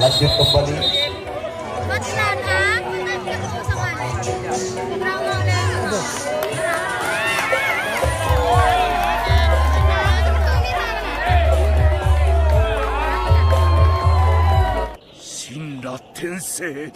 lanjut kembali. Shinra Tensei.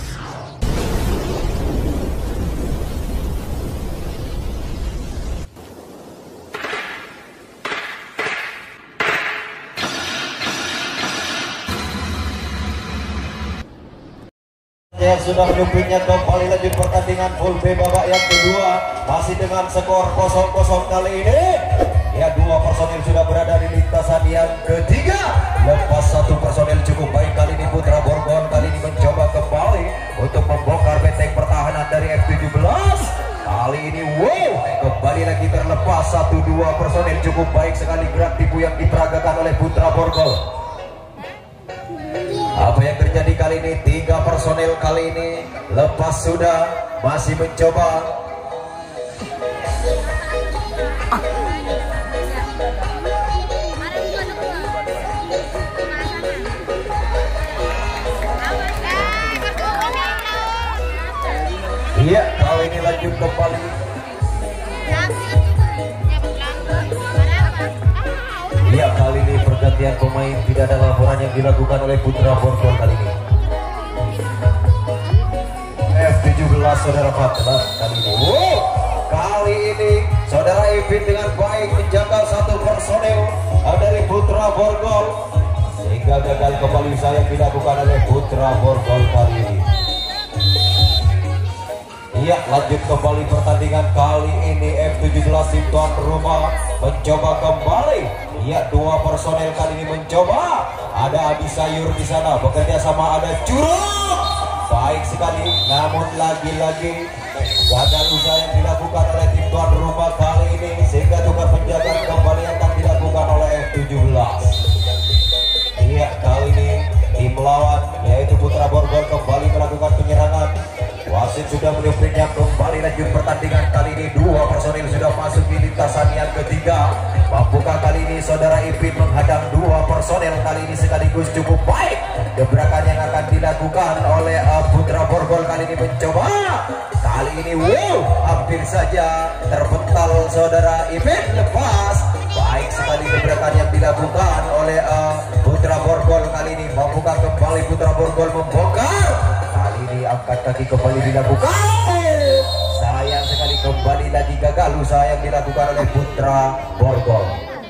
Yang sudah menyupingnya kembali lanjut pertandingan full B babak yang kedua, masih dengan skor 0-0 kali ini. Ya, dua personil sudah berada di lintasan yang ketiga. Lepas satu personil cukup baik kali ini Putra Borgol kali ini mencoba kembali untuk membongkar benteng pertahanan dari F17. Kali ini kembali lagi terlepas 1-2 personil cukup baik sekali gerak tipu yang diperagakan oleh Putra Borgol. Apa yang terjadi kali ini? 3 personel kali ini lepas sudah, masih mencoba. Iya, kali ini lanjut kembali. Ya, kali ini pergantian pemain, tidak ada laporan yang dilakukan oleh Putra Borgol kali ini. F17 saudara Fatlah kali ini. Kali ini saudara Ipin dengan baik menjaga satu personel dari Putra Borgol sehingga gagal kembali saya dilakukan oleh Putra Borgol kali ini. Iya, lanjut kembali pertandingan kali ini F17 tim tuan rumah mencoba kembali. Iya, 2 personel kali ini mencoba. Ada Adi Sayur di sana bekerja sama ada Curug. Baik sekali, namun lagi-lagi gagal usaha yang dilakukan oleh tim tuan rumah kali ini sehingga tukar penjagaan kembali akan dilakukan oleh F17. Iya, kali ini tim lawan yaitu Putra Borgol kembali melakukan penyerangan. Wasit sudah menyupingnya kembali lanjut pertandingan kali ini. 2 personil sudah masuk di lintasan yang ketiga. Mampukah kali ini saudara Ipin menghadang 2 personil kali ini sekaligus cukup baik. Gebrakan yang akan dilakukan oleh Putra Borgol kali ini mencoba. Kali ini hampir saja terpental saudara Ipin, lepas. Baik sekali gebrakan yang dilakukan oleh Putra Borgol kali ini. Mampukah kembali Putra Borgol membongkar? Kali ini angkat kaki kembali dilakukan. Sayang sekali kembali lagi gagal usaha yang dilakukan oleh Putra Borgol.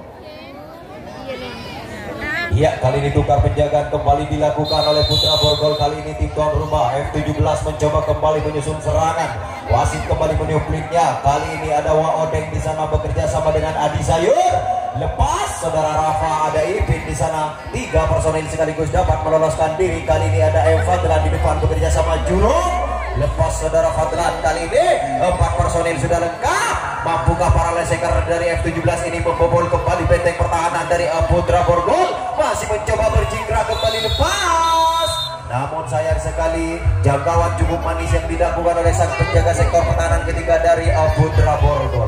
Iya, kali ini tukar penjagaan kembali dilakukan oleh Putra Borgol. Kali ini tim tuan rumah F17 mencoba kembali menyusun serangan. Wasit kembali meniupliknya. Kali ini ada Waodeng di sana bekerja sama dengan Adi Sayur. Lepas saudara Rafa, ada Ipin di sana. 3 personil sekaligus dapat meloloskan diri. Kali ini ada Eva telah di depan bekerja sama Jurung. Lepas saudara Fadlan, kali ini 4 personil sudah lengkap. Mampukah para leseker dari F17 ini membobol kembali benteng pertahanan dari Putra Borgol? Masih mencoba berjingkrak kembali, lepas. Namun sayang sekali jangkauan cukup manis yang dilakukan oleh sang penjaga sektor pertahanan ketiga dari Putra Borgol.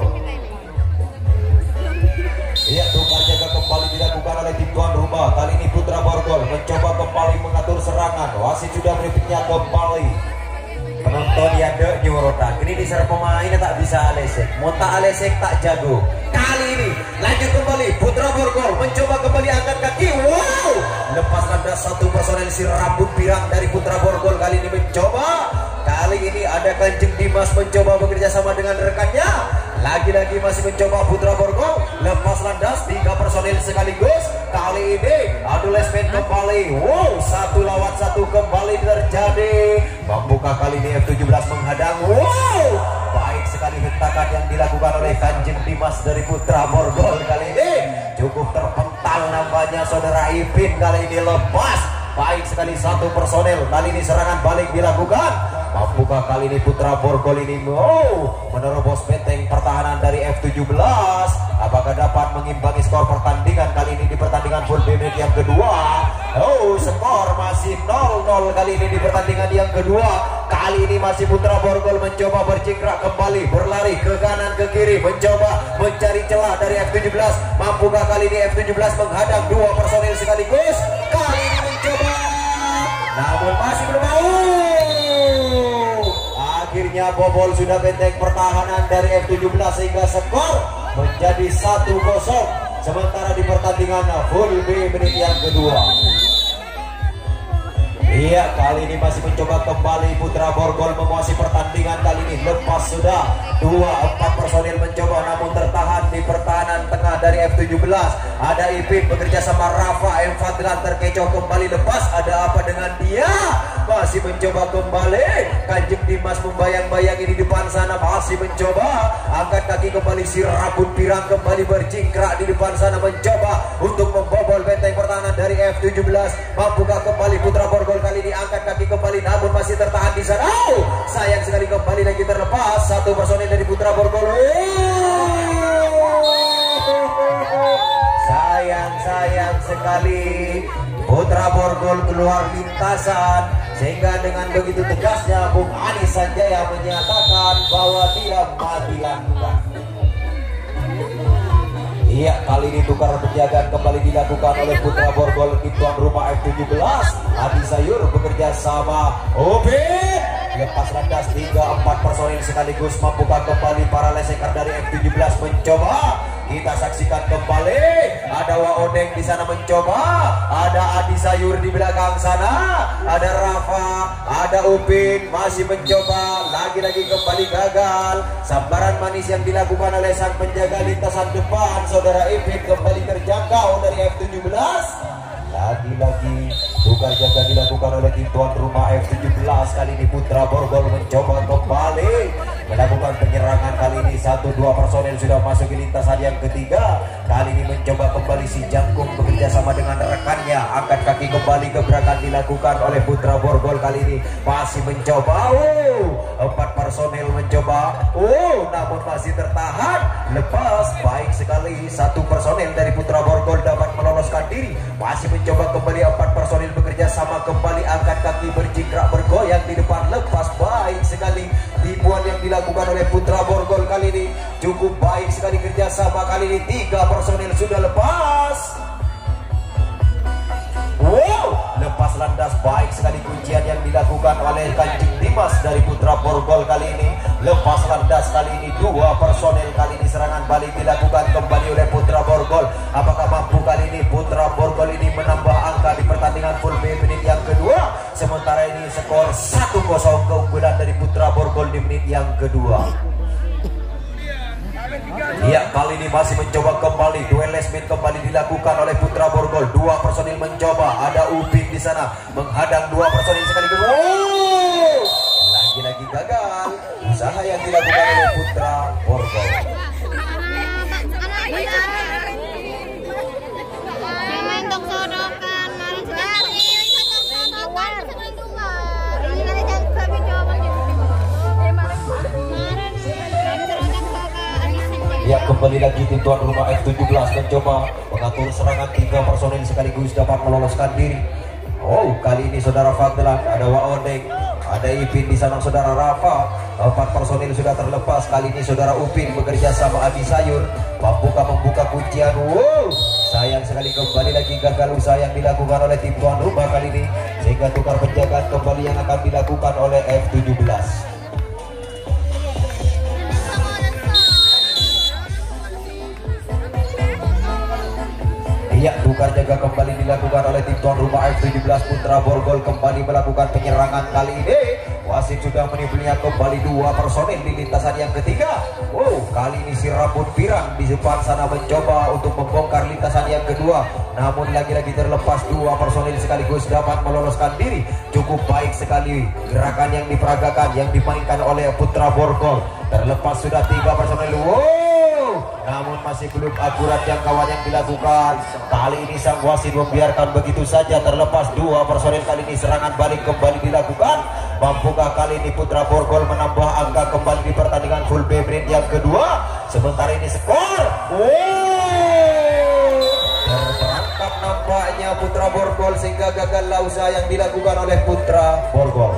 Iya, tukar jaga kembali dilakukan oleh tim tuan rumah. Kali ini Putra Borgol mencoba kembali mengatur serangan. Wasit sudah menyebutnya kembali. Penonton yang nyurutan ini diserang pemain tak bisa alesek, mau tak alesek tak jago. Kali ini lanjut kembali Putra Borgol mencoba kembali angkat kaki. Lepas landas 1 personel si rambut pirang dari Putra Borgol kali ini mencoba. Kali ini ada Kanjeng Dimas mencoba bekerja sama dengan rekannya. Lagi-lagi masih mencoba Putra Borgol. Lepas landas 3 personil sekaligus. Kali ini adu lesmen kembali. 1 lawan 1 kembali terjadi. Mampukah kali ini F17 menghadang? Baik sekali hentakan yang dilakukan oleh Kanjeng Dimas dari Putra Borgol kali ini. Cukup terpental nampaknya saudara Ipin kali ini, lepas. Baik sekali 1 personel. Kali ini serangan balik dilakukan. Mampukah kali ini Putra Borgol ini menerobos benteng pertahanan dari F17? Apakah dapat mengimbangi skor pertandingan kali ini di pertandingan full game yang kedua? Skor masih 0-0 kali ini di pertandingan yang kedua. Kali ini masih Putra Borgol mencoba berjingkrak kembali, berlari ke kanan ke kiri, mencoba mencari celah dari F17. Mampukah kali ini F17 menghadang 2 personil sekaligus? Kali ini mencoba namun masih belum mau. Akhirnya bobol sudah benteng pertahanan dari F17 sehingga skor menjadi 1-0. Sementara di pertandingan full B menit yang kedua. Iya, kali ini masih mencoba kembali Putra Borgol menguasai pertandingan. Kali ini lepas sudah 2-4 personil mencoba namun tertahan di pertahanan tengah dari F17. Ada Ipin bekerja sama Rafa M. Fadlan, terkecoh kembali lepas. Ada apa dengan dia? Masih mencoba kembali. Kanjeng Dimas membayang-bayang di depan sana, masih mencoba angkat kaki kembali. Si Rabun Pirang kembali berjingkrak di depan sana mencoba untuk membobol benteng pertahanan dari F17. Mampukah kembali Putra Borgol kali ini angkat kaki kembali namun masih tertahan di sana. Sayang sekali kembali lagi terlepas satu personil dari Putra Borgol. Sayang sekali Putra Borgol keluar lintasan sehingga dengan begitu tegasnya Bung Anis Sanjaya menyatakan bahwa dia mati langkah. Iya, kali ini tukar penjagaan kembali dilakukan oleh Putra Borgol di tuan rumah F17. Adi Sayur bekerja sama Opin. Lepas landas 3-4 personil sekaligus. Mampukah kembali para leseker dari F17 mencoba? Kita saksikan kembali. Ada Waodeng di sana mencoba. Ada Adi Sayur di belakang sana. Ada Rafa, ada Upin masih mencoba. Lagi-lagi kembali gagal. Sambaran manis yang dilakukan oleh sang penjaga lintasan depan Saudara Ipin kembali terjangkau dari F17. Lagi-lagi tukar jaga dilakukan oleh tim tuan rumah F17. Kali ini Putra Borgol mencoba kembali melakukan penyerangan. Kali ini 1-2 personel sudah masuk ke lintasan yang ketiga. Kali ini mencoba kembali si Jangkung bekerja sama dengan rekannya. Angkat kaki kembali, gebrakan dilakukan oleh Putra Borgol. Kali ini masih mencoba. 4 personel mencoba. Namun masih tertahan. Lepas baik sekali satu personel dari Putra Borgol dapat meloloskan diri. Masih mencoba kembali 4 personil bekerja sama kembali. Angkat kaki berjingkrak bergoyang di depan. Lepas baik sekali tipuan yang dilakukan oleh Putra Borgol kali ini. Cukup baik sekali kerjasama kali ini. 3 personil sudah lepas. Lepas landas baik sekali kuncian yang dilakukan oleh Kanjeng Dimas dari Putra Borgol kali ini. Lepas landas kali ini 2 personil. Kali ini serangan balik dilakukan kembali oleh Putra Borgol. Apakah mampu kali ini Putra Borgol ini menambah angka di pertandingan full B menit yang kedua? Sementara ini skor 1-0 keunggulan dari Putra Borgol di menit yang kedua. Iya, kali ini masih mencoba kembali. Duel lesmin kembali dilakukan oleh Putra Borgol. 2 personil mencoba. Ada Upin di sana menghadang 2 personil sekaligus. Lagi-lagi gagal usaha yang dilakukan oleh Putra Borgol. Ya, kembali lagi tim tuan rumah F17 mencoba mengatur serangan. 3 personil sekaligus dapat meloloskan diri. Kali ini Saudara Fadlan, ada Waodeng, ada Ipin di sana Saudara Rafa. 4 personil sudah terlepas. Kali ini Saudara Upin bekerja sama Adi Sayur. Mampukah membuka kuncian? Sayang sekali kembali lagi gagal usaha yang dilakukan oleh tim tuan rumah kali ini. Sehingga tukar penjagaan kembali yang akan dilakukan oleh F17. Iya, tukar jaga kembali dilakukan oleh tim tuan rumah F17. Putra Borgol kembali melakukan penyerangan kali ini. Wasit sudah menipunya kembali 2 personil di lintasan yang ketiga. Kali ini si Rambut Pirang di depan sana mencoba untuk membongkar lintasan yang kedua. Namun lagi-lagi terlepas. 2 personil sekaligus dapat meloloskan diri. Cukup baik sekali gerakan yang diperagakan, yang dimainkan oleh Putra Borgol. Terlepas sudah 3 personil. Namun masih belum akurat jangkauan yang dilakukan. Kali ini sang wasit membiarkan begitu saja. Terlepas 2 personil. Kali ini serangan balik kembali dilakukan. Mampukah kali ini Putra Borgol menambah angka kembali di pertandingan full B menit yang kedua? Sementara ini skor terperangkap nampaknya Putra Borgol sehingga gagallah usaha yang dilakukan oleh Putra Borgol.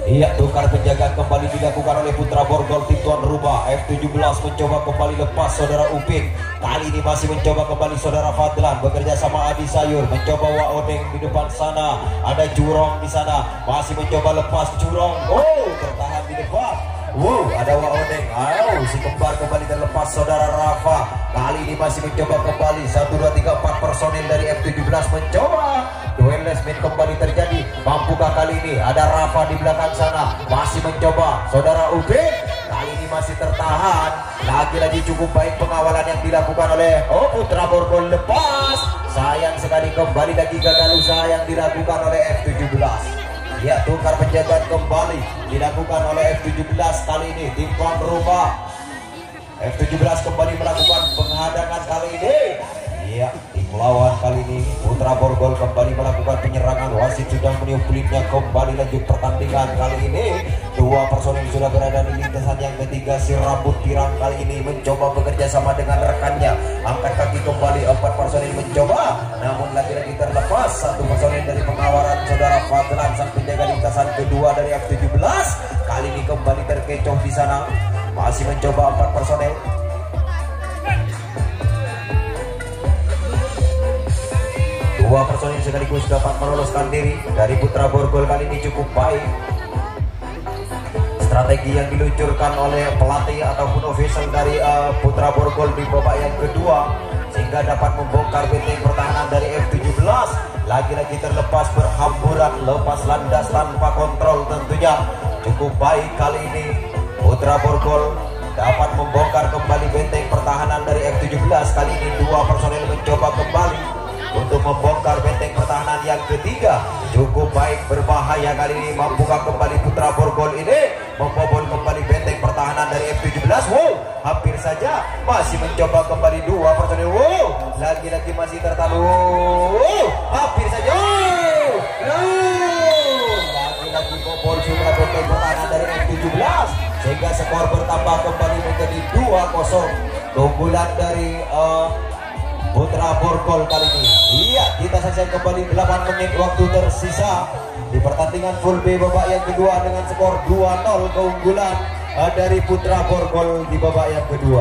Iya, tukar penjagaan kembali dilakukan oleh Putra Borgol tim tuan rumah. F17 mencoba kembali lepas saudara Upik. Kali ini masih mencoba kembali saudara Fadlan bekerja sama Adi Sayur, mencoba Waodeng di depan sana. Ada Curong di sana, masih mencoba lepas Curong. Oh, tertahan di depan. Wow, ada Waodeng. Si kembar kembali terlepas saudara Rafa. Kali ini masih mencoba kembali 1, 2, 3, 4 personil dari F17 mencoba. Duel lesmin kembali terjadi. Mampukah kali ini? Ada Rafa di belakang sana, masih mencoba saudara Ubin. Kali ini masih tertahan. Lagi-lagi cukup baik pengawalan yang dilakukan oleh Putra Borgol lepas. Sayang sekali kembali lagi gagal usaha yang dilakukan oleh F17. Ya, tukar penjagaan kembali dilakukan oleh F17 kali ini tim tuan rumah. F17 kembali melakukan penghadangan kali ini. Ya, tim lawan kali ini Putra Borgol kembali melakukan penyerangan. Wasit sudah meniup pelitnya, kembali lanjut pertandingan kali ini. Dua personil sudah berada di lintasan yang ketiga. Si rambut pirang kali ini mencoba bekerja sama dengan rekannya. Angkat kaki kembali, 4 personil mencoba, namun lagi-lagi terlepas. 1 personil dari pengawalan saudara Fadlan, sang penjaga lintasan kedua dari F17. Kali ini kembali terkecoh di sana. Masih mencoba 4 personil. Dua personil sekaligus dapat meloloskan diri dari Putra Borgol kali ini cukup baik. Strategi yang diluncurkan oleh pelatih ataupun official dari Putra Borgol di babak yang kedua sehingga dapat membongkar benteng pertahanan dari F17. Lagi-lagi terlepas berhamburan, lepas landas tanpa kontrol tentunya. Cukup baik kali ini Putra Borgol dapat membongkar kembali benteng pertahanan dari F17. Kali ini 2 personil mencoba kembali untuk membongkar benteng pertahanan yang ketiga. Cukup baik, berbahaya kali ini. Mampukah kembali Putra Borgol ini membobol kembali benteng pertahanan dari F17? Wow, hampir saja. Masih mencoba kembali 2 personil. Wow, lagi-lagi masih tertalu. Wow, hampir saja. Lagi-lagi bobol sudah benteng pertahanan dari F17 sehingga skor bertambah kembali menjadi 2-0. Keunggulan dari Putra Borgol kali ini. Iya, kita saksikan kembali 8 menit waktu tersisa di pertandingan full B babak yang kedua dengan skor 2-0 keunggulan dari Putra Borgol di babak yang kedua.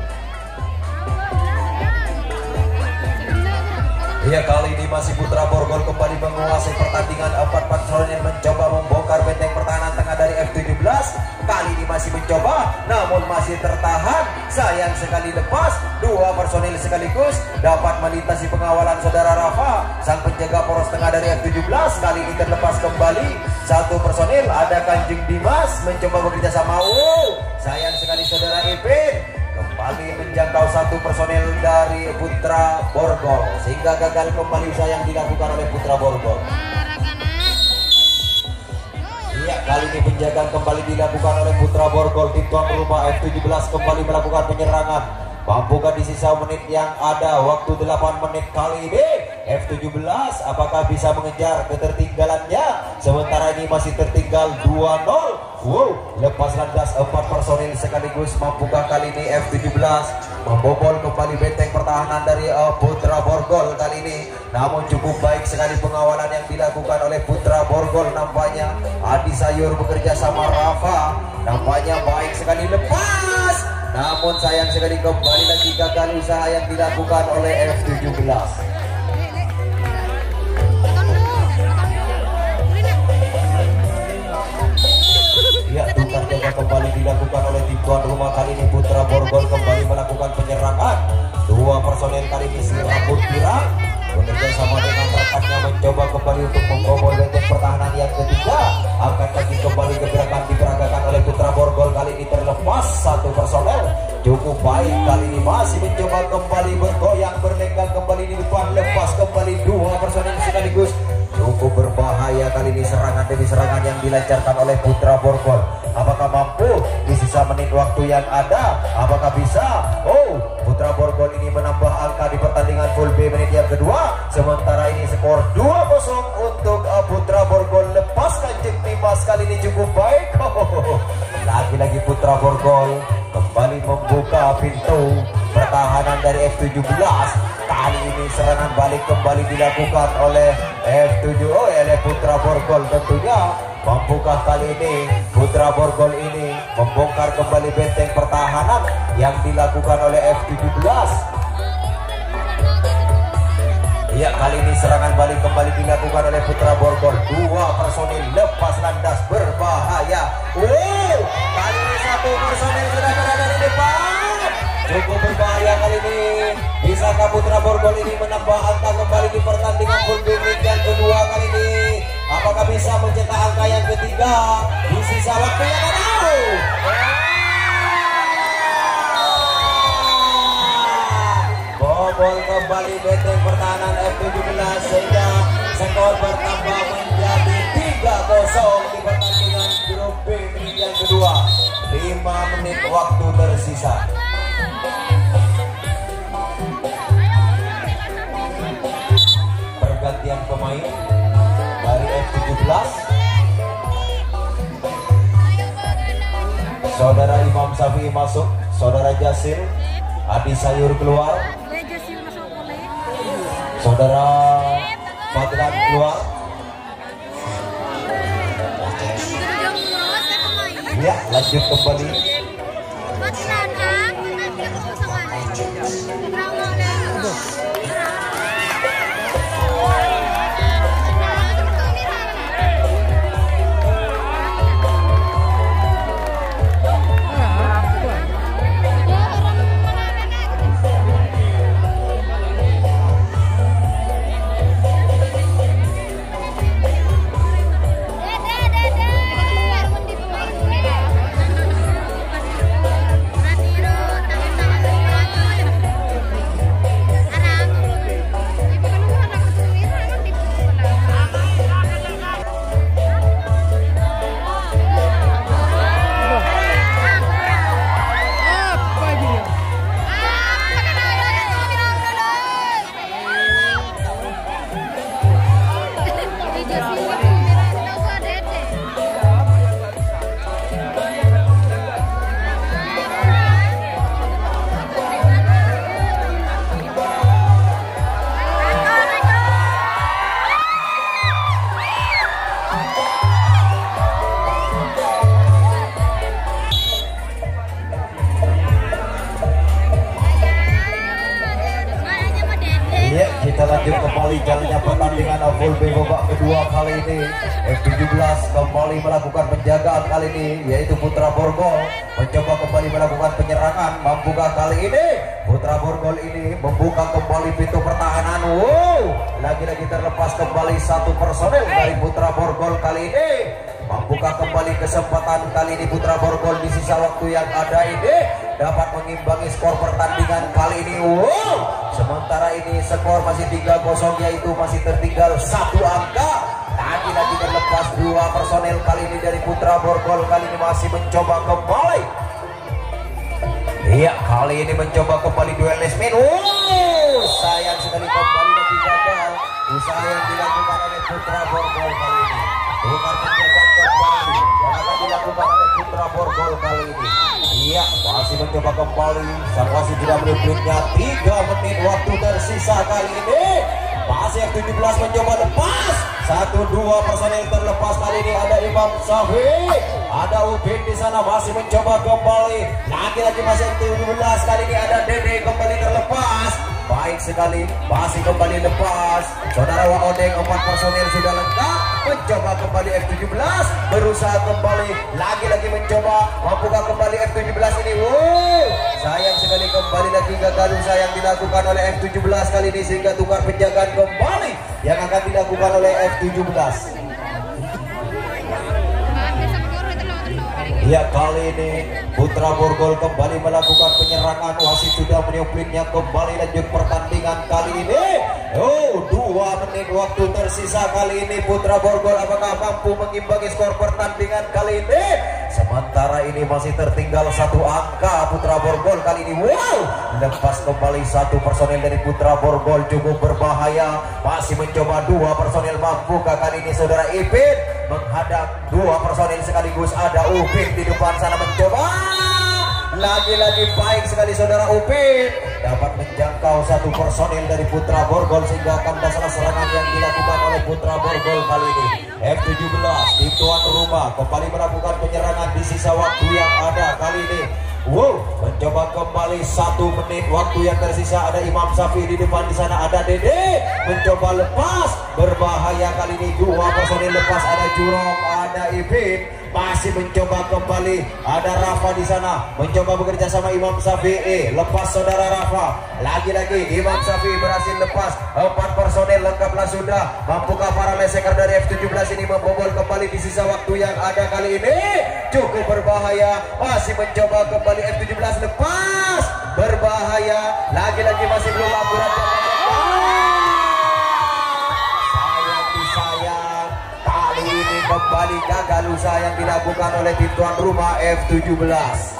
Iya, kali ini masih Putra Borgol kembali menguasai pertandingan. 4 personil mencoba membongkar benteng pertahanan tengah dari F17. Kali ini masih mencoba, namun masih tertahan. Sayang sekali lepas. 2 personil sekaligus dapat melintasi pengawalan saudara Rafa, sang penjaga poros tengah dari F17. Kali ini terlepas kembali 1 personil. Ada Kanjeng Dimas mencoba bekerja sama. Sayang sekali saudara Ipin kembali menjangkau 1 personil dari Putra Borgol sehingga gagal kembali usaha yang dilakukan oleh Putra Borgol. Iya, kali ini penjagaan kembali dilakukan oleh Putra Borgol. Tim tuan rumah F17 kembali melakukan penyerangan. Mampukah di sisa menit yang ada, waktu 8 menit kali ini F17 apakah bisa mengejar ketertinggalannya? Sementara ini masih tertinggal 2-0. Wow, lepas landas 4 personil sekaligus. Mampukah kali ini F17 membobol kembali benteng pertahanan dari Putra Borgol kali ini? Namun cukup baik sekali pengawalan yang dilakukan oleh Putra Borgol. Nampaknya Adi Sayur bekerja sama Rafa, nampaknya baik sekali lepas. Namun sayang sekali kembali lagi gagal usaha yang dilakukan oleh F17. Ya, tukar jaga kembali dilakukan oleh tim tuan rumah. Kali ini Putra Borgol kembali melakukan penyerangan. 2 personel kali ini si rambut pirang bekerja sama dengan rekannya mencoba kembali untuk membobol benteng pertahanan yang ketiga. Angkat kaki kembali gebrakan diperagakan oleh Putra Borgol. Kali ini terlepas 1 personel. Cukup baik kali ini masih mencoba kembali bergoyang berlenggang kembali di depan. Lepas kembali 2 personel sekaligus. Cukup berbahaya kali ini serangan demi serangan yang dilancarkan oleh Putra Borgol. Apakah mampu di sisa menit waktu yang ada? Apakah bisa? Putra Borgol ini menambah angka di pertandingan full B menit yang kedua. Sementara ini skor 2-0 untuk Putra Borgol. Lepas Kanjeng Dimas kali ini cukup baik. Lagi-lagi Putra Borgol kembali membuka pintu pertahanan dari F17. Kali ini serangan balik kembali dilakukan oleh F7 oleh Putra Borgol tentunya. Mampukah kali ini Putra Borgol ini membongkar kembali benteng pertahanan yang dilakukan oleh F17? Ya, kali ini serangan balik kembali dilakukan oleh Putra Borgol. Dua personil lepas landas berbahaya. Kali ini satu personil sudah berada di depan. Cukup berbahaya kali ini. Bisakah Putra Borgol ini menambah angka kembali di pertandingan full game yang kedua kali ini? Apakah bisa mencetak angka yang ketiga di sisa waktu yang ada? Bobol kembali benteng pertahanan F17 sehingga skor bertambah menjadi 3-0 di pertandingan grup B yang kedua. 5 menit waktu tersisa. Pergantian pemain dari F17. Saudara Imam Safi masuk, Saudara Jasil Adi Sayur keluar, Saudara Fadlan keluar. Ya, lanjut kembali. Kita lanjut kembali jalannya pertandingan full B babak kedua kali ini. F17 kembali melakukan penjagaan kali ini, yaitu Putra Borgol mencoba kembali melakukan penyerangan. Mampukah kali ini Putra Borgol ini membuka kembali pintu pertahanan? Lagi-lagi terlepas kembali satu personel dari Putra Borgol kali ini. Mampukah kembali kesempatan kali ini Putra Borgol di sisa waktu yang ada ini dapat mengimbangi skor pertandingan kali ini? Sementara ini skor masih 3-0, yaitu masih tertinggal satu angka. Lagi-lagi terlepas dua personel kali ini dari Putra Borgol kali ini masih mencoba kembali. Iya, kali ini mencoba kembali duel Lesmin. Sayang sekali kembali lagi gagal usaha yang dilakukan oleh Putra Borgol kali ini. Bukan penjagaan kembali yang akan dilakukan oleh Putra Borgol kali ini. Iya, masih mencoba kembali. Masih tidak menunjuknya 3 menit waktu tersisa kali ini. Masih F17 mencoba lepas. 1-2 personel terlepas kali ini. Ada Imam Safi, ada Ubin di sana masih mencoba kembali. Lagi-lagi masih F17 kali ini. Ada Dede kembali terlepas. Baik sekali, masih kembali lepas. Saudara Waodeng 4 personel sudah lengkap. Mencoba kembali F17, berusaha kembali, lagi-lagi mencoba. Mampukah kembali F17 ini? Sayang sekali kembali lagi gagal usaha yang dilakukan oleh F17 kali ini, sehingga tukar penjagaan kembali yang akan dilakukan oleh F17. Ya, kali ini Putra Borgol kembali melakukan penyerangan. Wasit sudah meniuplinnya kembali. Lanjut pertandingan kali ini. 2 menit waktu tersisa kali ini. Putra Borgol apakah mampu mengimbangi skor pertandingan kali ini? Sementara ini masih tertinggal satu angka Putra Borgol kali ini. Lepas kembali satu personel dari Putra Borgol, cukup berbahaya. Masih mencoba 2 personel. Mampukah kali ini Saudara Ipin menghadap 2 personel sekaligus? Ada Ubin di depan sana mencoba. lagi-lagi baik sekali saudara Upin, dapat menjangkau satu personil dari Putra Borgol sehingga akan masalah serangan yang dilakukan oleh Putra Borgol kali ini. F17 tim tuan rumah kembali melakukan penyerangan di sisa waktu yang ada kali ini. Wow, mencoba kembali 1 menit waktu yang tersisa. Ada Imam Safi di depan, di sana ada Dede mencoba lepas, berbahaya kali ini. 2 personil lepas, ada Jurong, ada Ipin masih mencoba kembali. Ada Rafa di sana mencoba bekerja sama Imam Safi. Lepas saudara Rafa, lagi-lagi Imam Safi berhasil lepas. 4 personil lengkaplah sudah. Mampukah para leseker dari F17 ini membobol kembali di sisa waktu yang ada kali ini? Cukup berbahaya, masih mencoba kembali. F17 lepas, berbahaya, lagi-lagi masih belum akurat. Sayang, kali ini kembali gagal usaha yang dilakukan oleh tim tuan rumah F17.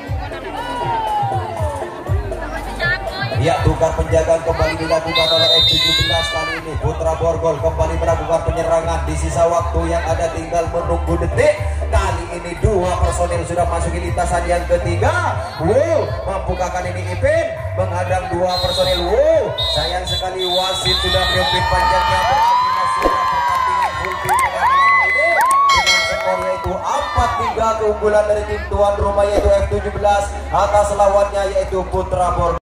Ya, tukar penjagaan kembali dilakukan oleh F17 kali ini. Putra Borgol kembali melakukan penyerangan di sisa waktu yang ada tinggal menunggu detik. Kali ini 2 personil sudah masuk lintasan yang ketiga. Wow, mampukah kali ini Ipin menghadang 2 personil? Wow, sayang sekali wasit sudah meniupin panjangnya, berakhirlah sudah pertandingan full team pada malam ini dengan skor yaitu 4-3 keunggulan dari tim tuan rumah yaitu F17 atas lawannya yaitu Putra Borgol.